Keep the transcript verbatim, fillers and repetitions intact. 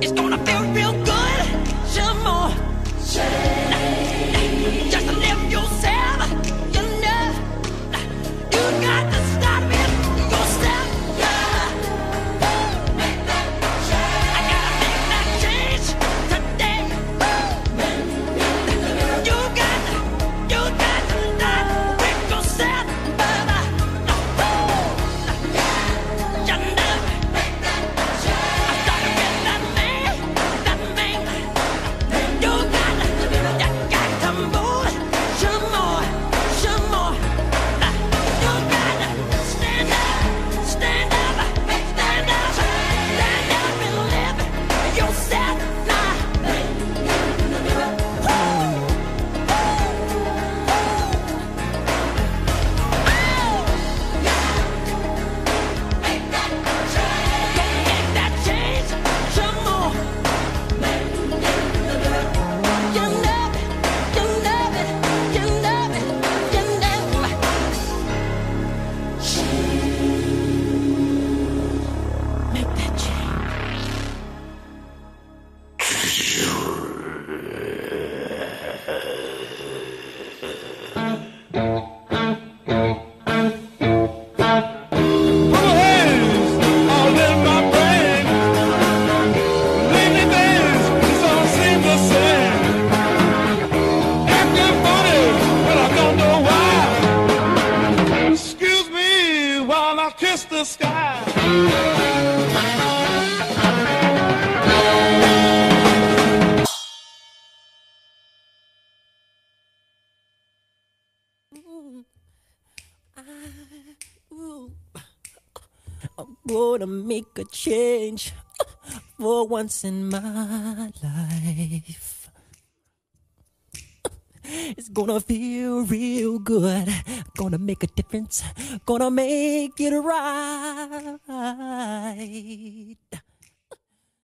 It's gonna feel real good. Some more. Just to live yourself. You know, you got to start with yourself. Make that change. I gotta make that change today. You got to, you got to start with yourself, baby. You know, make that change. I started with that man, that man. You got to, you got to move some more, some more. You got to stand up, stand up, stand up, stand up and live yourself now. Make that change. Make that change some more. You love it, you love it, you love it, you love it. Make that change. Haze all in my brain. Lately days just all seem the same. Acting funny, but I don't know why. Excuse me while I kiss the sky. I'm gonna make a change for once in my life. It's gonna feel real good. Gonna make a difference. Gonna make it right.